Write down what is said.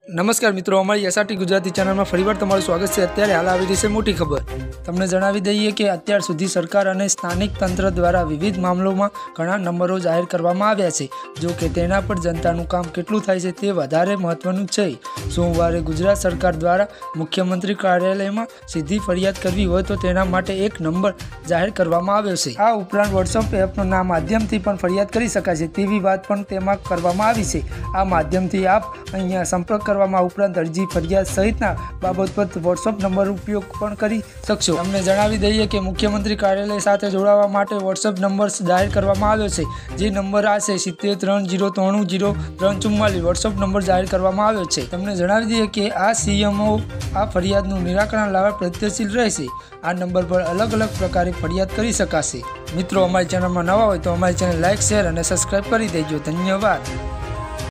નમસ્કાર મિત્રો, અમારી એસઆરટી ગુજરાતી ચેનલમાં ફરીવાર તમારું સ્વાગત છે। અત્યારે હાલ આવી રહી છે મોટી ખબર। તમને જણાવી દઈએ કે અત્યાર સુધી સરકાર અને સ્થાનિક તંત્ર દ્વારા વિવિધ મામલોમાં ઘણા નંબરો જાહેર કરવામાં આવ્યા છે। જો કે તેના પર જનતાનું કામ કેટલું થાય છે તે વધારે મહત્વનું છે। સોમવારે ગુજરાત સરકાર દ્વારા મુખ્યમંત્રી કાર્યાલયમાં સીધી ફરિયાદ કરવી હોય તો તેના માટે એક નંબર જાહેર કરવામાં આવ્યો છે। આ ઉપરાંત વોટ્સઅપ એપના માધ્યમથી પણ ફરિયાદ કરી શકાય છે તેવી વાત પણ તેમાં કરવામાં આવી છે। આ માધ્યમથી આપ અહીંયા સંપર્ક ઉપરાંત અરજી ફરિયાદ સહિતના બાબત પર વોટ્સઅપ નંબર ઉપયોગ પણ કરી શકશો। તમને જણાવી દઈએ કે મુખ્યમંત્રી કાર્યાલય સાથે જોડાવા માટે વોટ્સઅપ નંબર જાહેર કરવામાં આવ્યો છે, જે નંબર આ છે 73030344। વોટ્સઅપ નંબર જાહેર કરવામાં આવ્યો છે। તમને જણાવી દઈએ કે આ સીએમઓ આ ફરિયાદનું નિરાકરણ લાવવા પ્રયત્નશીલ રહેશે। આ નંબર પર અલગ અલગ પ્રકારે ફરિયાદ કરી શકાશે। મિત્રો, અમારી ચેનલમાં નવા હોય તો અમારી ચેનલ લાઇક, શેર અને સબસ્ક્રાઇબ કરી દેજો। ધન્યવાદ।